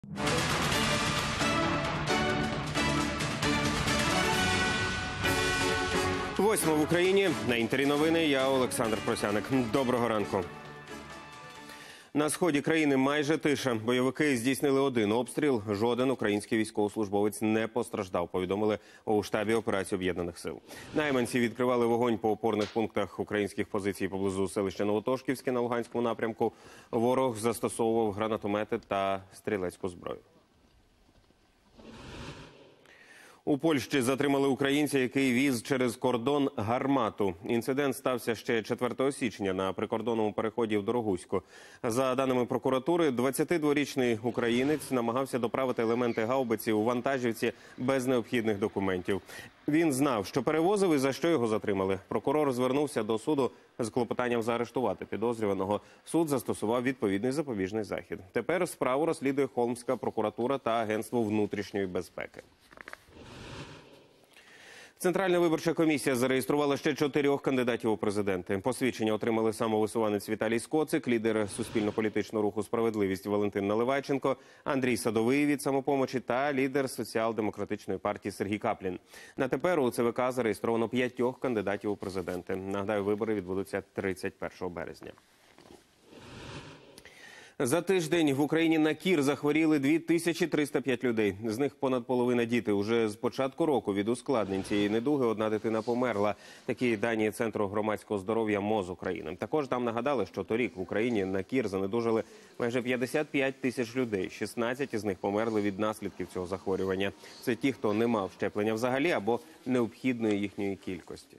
Восьма в Україні. На Інтері новини. Я Олександр Просяник. Доброго ранку. На сході країни майже тиша. Бойовики здійснили один обстріл. Жоден український військовослужбовець не постраждав, повідомили у штабі операції Об'єднаних сил. Найманці відкривали вогонь по опорних пунктах українських позицій поблизу селища Новотошківське на Луганському напрямку. Ворог застосовував гранатомети та стрілецьку зброю. У Польщі затримали українця, який віз через кордон гармату. Інцидент стався ще 4 січня на прикордонному переході в Дорогуську. За даними прокуратури, 22-річний українець намагався доправити елементи гаубиці у вантажівці без необхідних документів. Він знав, що перевозив і за що його затримали. Прокурор звернувся до суду з клопотанням заарештувати підозрюваного. Суд застосував відповідний запобіжний захід. Тепер справу розслідує Холмська прокуратура та Агентство внутрішньої безпеки. Центральна виборча комісія зареєструвала ще 4 кандидатів у президенти. Посвідчення отримали самовисуванець Віталій Скоцик, лідер суспільно-політичного руху «Справедливість» Валентин Наливайченко, Андрій Садовий від «Самопомочі» та лідер соціал-демократичної партії Сергій Каплін. На тепер у ЦВК зареєстровано 5 кандидатів у президенти. Нагадаю, вибори відбудуться 31 березня. За тиждень в Україні на кір захворіли 2305 людей. З них понад половина діти. Уже з початку року від ускладнень цієї недуги одна дитина померла. Такі дані Центру громадського здоров'я МОЗ України. Також там нагадали, що торік в Україні на кір занедужили майже 55 тисяч людей. 16 із них померли від наслідків цього захворювання. Це ті, хто не мав щеплення взагалі або необхідної їхньої кількості.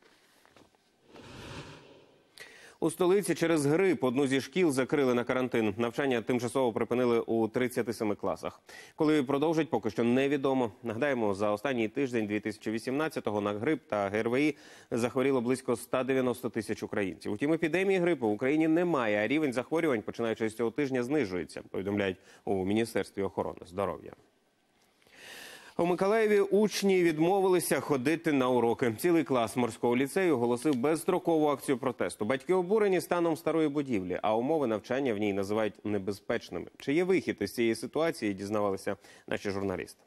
У столиці через грип одну зі шкіл закрили на карантин. Навчання тимчасово припинили у 37 класах. Коли продовжать, поки що невідомо. Нагадаємо, за останній тиждень 2018-го на грип та ГРВІ захворіло близько 190 тисяч українців. Утім, епідемії грипу в Україні немає, а рівень захворювань, починаючи з цього тижня, знижується, повідомляють у Міністерстві охорони здоров'я. У Миколаєві учні відмовилися ходити на уроки. Цілий клас морського ліцею оголосив безстрокову акцію протесту. Батьки обурені станом старої будівлі, а умови навчання в ній називають небезпечними. Чи є вихід із цієї ситуації, дізнавалися наші журналісти.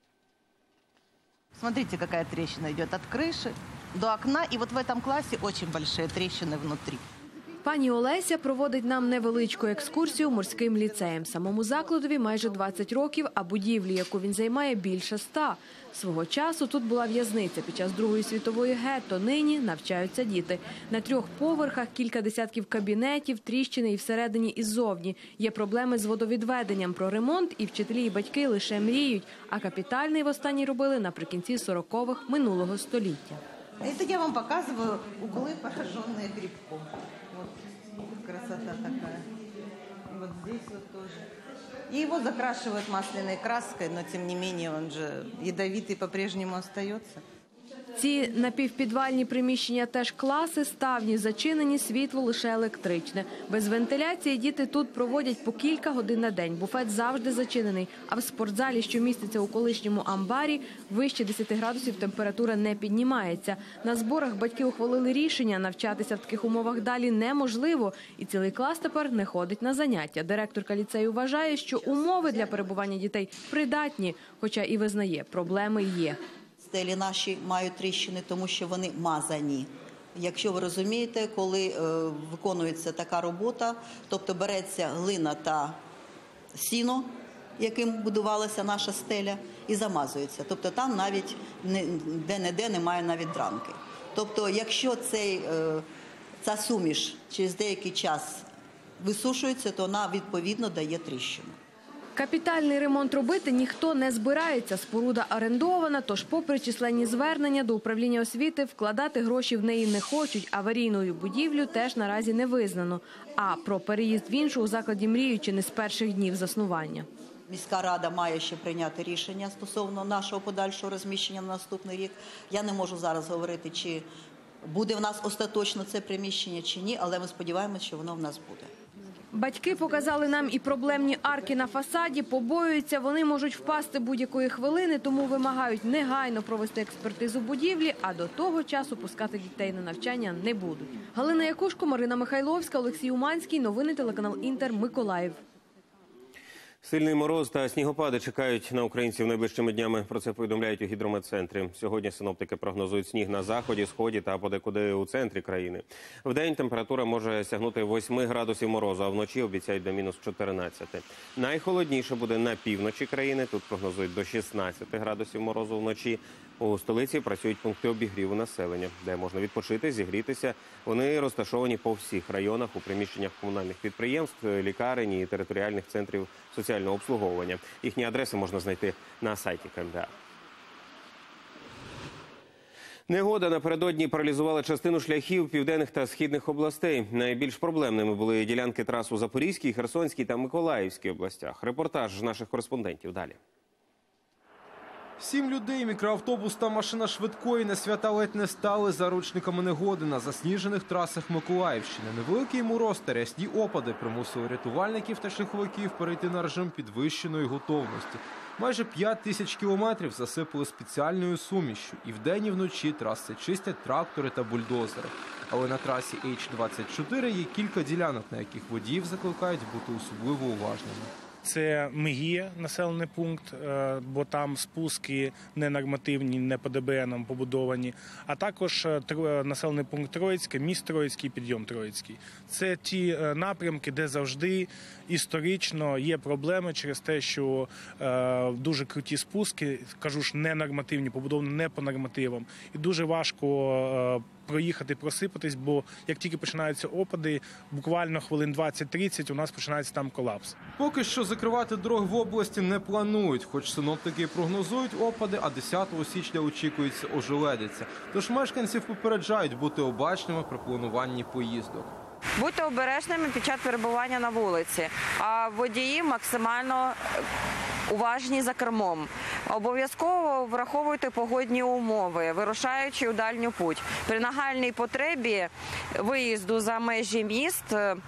Смотрите, какая трещина идет от крыши до окна. И вот в этом классе очень большие трещины внутри. Пані Олеся проводить нам невеличку екскурсію морським ліцеєм. Самому закладові майже 20 років, а будівлі, яку він займає, більше 100. Свого часу тут була в'язниця. Під час Другої світової гетто. Нині навчаються діти. На 3 поверхах кілька десятків кабінетів, тріщини і всередині, і ззовні. Є проблеми з водовідведеннем. Про ремонт і вчителі, і батьки лише мріють. А капітальний востаннє робили наприкінці 40-х минулого століття. Это я вам показываю углы, пораженные грибком. Вот красота такая. И вот здесь вот тоже. И его закрашивают масляной краской, но тем не менее он же ядовитый по-прежнему остается. Ці напівпідвальні приміщення теж класи, ставні зачинені, світло лише електричне. Без вентиляції діти тут проводять по кілька годин на день. Буфет завжди зачинений. А в спортзалі, що міститься у колишньому амбарі, вище 10 градусів температура не піднімається. На зборах батьки ухвалили рішення – навчатися в таких умовах далі неможливо. І цілий клас тепер не ходить на заняття. Директорка ліцею вважає, що умови для перебування дітей придатні, хоча і визнає – проблеми є. Стелі наші мають тріщини, тому що вони мазані. Якщо ви розумієте, коли виконується така робота, тобто береться глина та сіно, яким будувалася наша стеля, і замазується. Тобто там навіть де-не-де немає навіть дранки. Тобто якщо ця суміш через деякий час висушується, то вона відповідно дає тріщину. Капітальний ремонт робити ніхто не збирається. Споруда орендована, тож попри численні звернення до управління освіти, вкладати гроші в неї не хочуть. Аварійною будівлю теж наразі не визнано. А про переїзд в іншу у закладі мріють чи не з перших днів заснування. Міська рада має ще прийняти рішення стосовно нашого подальшого розміщення на наступний рік. Я не можу зараз говорити, чи буде в нас остаточно це приміщення, чи ні, але ми сподіваємося, що воно в нас буде. Батьки показали нам і проблемні арки на фасаді, побоюються, вони можуть впасти будь-якої хвилини, тому вимагають негайно провести експертизу будівлі, а до того часу пускати дітей на навчання не будуть. Галина Якушко, Марина Михайловська, Олексій Уманський. Новини телеканал Інтер, Миколаїв. Сильний мороз та снігопади чекають на українців найближчими днями. Про це повідомляють у гідрометцентрі. Сьогодні синоптики прогнозують сніг на заході, сході та подекуди у центрі країни. Вдень температура може сягнути 8 градусів морозу, а вночі обіцяють до мінус 14. Найхолодніше буде на півночі країни. Тут прогнозують до 16 градусів морозу вночі. У столиці працюють пункти обігріву населення, де можна відпочити, зігрітися. Вони розташовані по всіх районах у приміщеннях комунальних підприємств, лікарень і територіальних центрів соціального обслуговування. Їхні адреси можна знайти на сайті КМДА. Негода напередодні паралізувала частину шляхів південних та східних областей. Найбільш проблемними були ділянки трас у Запорізькій, Херсонській та Миколаївській областях. Репортаж наших кореспондентів далі. 7 людей, мікроавтобус та машина швидкої на свята ледь не стали заручниками негоди на засніжених трасах Миколаївщини. Невеликий мороз та рясні опади примусили рятувальників та шляховиків перейти на режим підвищеної готовності. Майже 5 тисяч кілометрів засипали спеціальною сумішшю. І вдень, і вночі траси чистять трактори та бульдозери. Але на трасі H24 є кілька ділянок, на яких водіїв закликають бути особливо уважними. Це Мегія, населений пункт, бо там спуски ненормативні, не по ДБНам побудовані, а також населений пункт Троїцьке, міст Троїцький, підйом Троїцький. Це ті напрямки, де завжди історично є проблеми через те, що дуже круті спуски, кажу ж, ненормативні, побудовані не по нормативам. І дуже важко проїхати, просипатись, бо як тільки починаються опади, буквально хвилин 20-30 у нас починається там колапс. Поки що закривати дороги в області не планують, хоч синоптики прогнозують опади, а 10 січня очікується ожеледиця. Тож мешканців попереджають бути обачними при плануванні поїздок. Будьте обережними під час перебування на вулиці, а водії максимально уважні за кермом. Обов'язково враховуйте погодні умови, вирушаючи у дальню путь. При нагальній потребі виїзду за межі міст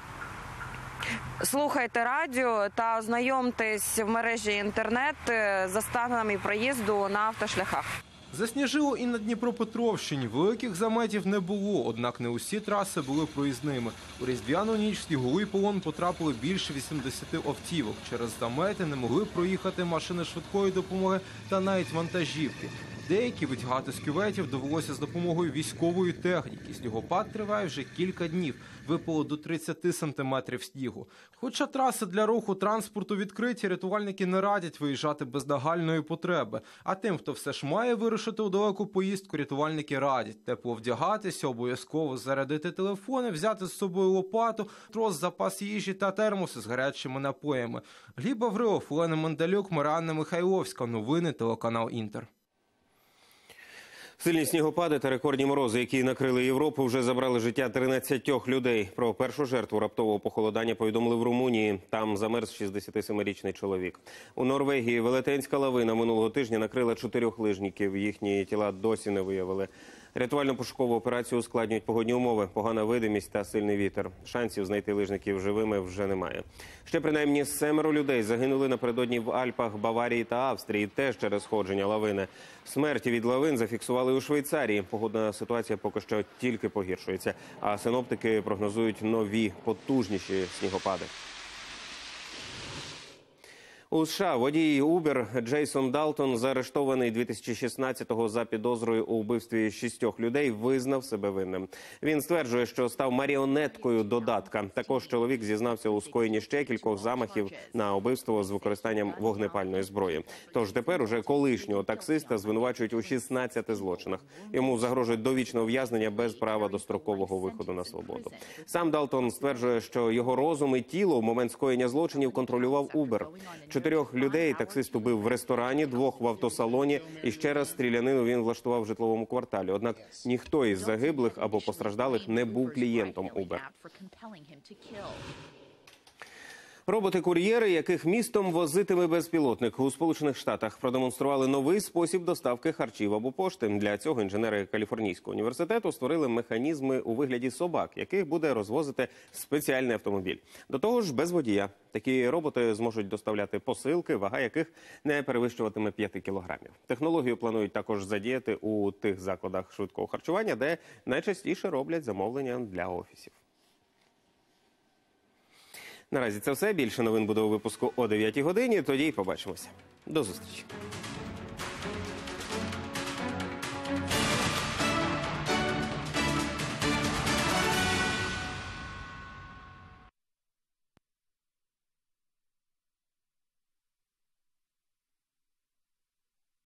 слухайте радіо та ознайомтесь в мережі інтернет за станами проїзду на автошляхах. Засніжило і на Дніпропетровщині. Великих заметів не було, однак не усі траси були проїзними. У різдвяну ніч в сніговий полон потрапили більше 80 автівок. Через замети не могли проїхати машини швидкої допомоги та навіть вантажівки. Деякі витягати з кюветів довелося з допомогою військової техніки. Снігопад триває вже кілька днів. Випало до 30 сантиметрів снігу. Хоча траси для руху транспорту відкриті, рятувальники не радять виїжджати без нагальної потреби. А тим, хто все ж має вирушити у далеку поїздку, рятувальники радять тепло вдягатися, обов'язково зарядити телефони, взяти з собою лопату, трос, запас їжі та термоси з гарячими напоями. Гліб Аврилов, Олена Мандалюк, Маріанна Михайловська. Новини, телеканал Інтер. Сильні снігопади та рекордні морози, які накрили Європу, вже забрали життя 13 людей. Про першу жертву раптового похолодання повідомили в Румунії. Там замерз 67-річний чоловік. У Норвегії велетенська лавина минулого тижня накрила 4 лижників. Їхні тіла досі не виявили. Рятувально-пошукову операцію ускладнюють погодні умови, погана видимість та сильний вітер. Шансів знайти лижників живими вже немає. Ще принаймні 7 людей загинули напередодні в Альпах, Баварії та Австрії, теж через сходження лавини. Смерті від лавин зафіксували у Швейцарії. Погодна ситуація поки що тільки погіршується, а синоптики прогнозують нові, потужніші снігопади. У США водій Uber Джейсон Далтон, заарештований 2016-го за підозрою у вбивстві 6 людей, визнав себе винним. Він стверджує, що став маріонеткою додатка. Також чоловік зізнався у скоєнні ще кількох замахів на вбивство з використанням вогнепальної зброї. Тож тепер уже колишнього таксиста звинувачують у 16 злочинах. Йому загрожує довічне ув'язнення без права дострокового виходу на свободу. Сам Далтон стверджує, що його розум і тіло в момент скоєння злочинів контролював Uber. 4 людей таксист убив в ресторані, 2 в автосалоні і ще раз стрілянину він влаштував в житловому кварталі. Однак ніхто із загиблих або постраждалих не був клієнтом Uber. Роботи-кур'єри, яких містом возитиме безпілотник, у Сполучених Штатах продемонстрували новий спосіб доставки харчів або пошти. Для цього інженери Каліфорнійського університету створили механізми у вигляді собак, яких буде розвозити спеціальний автомобіль. До того ж, без водія. Такі роботи зможуть доставляти посилки, вага яких не перевищуватиме 5 кілограмів. Технологію планують також задіяти у тих закладах швидкого харчування, де найчастіше роблять замовлення для офісів. Наразі це все. Більше новин буде у випуску о 9 годині. Тоді й побачимося. До зустрічі.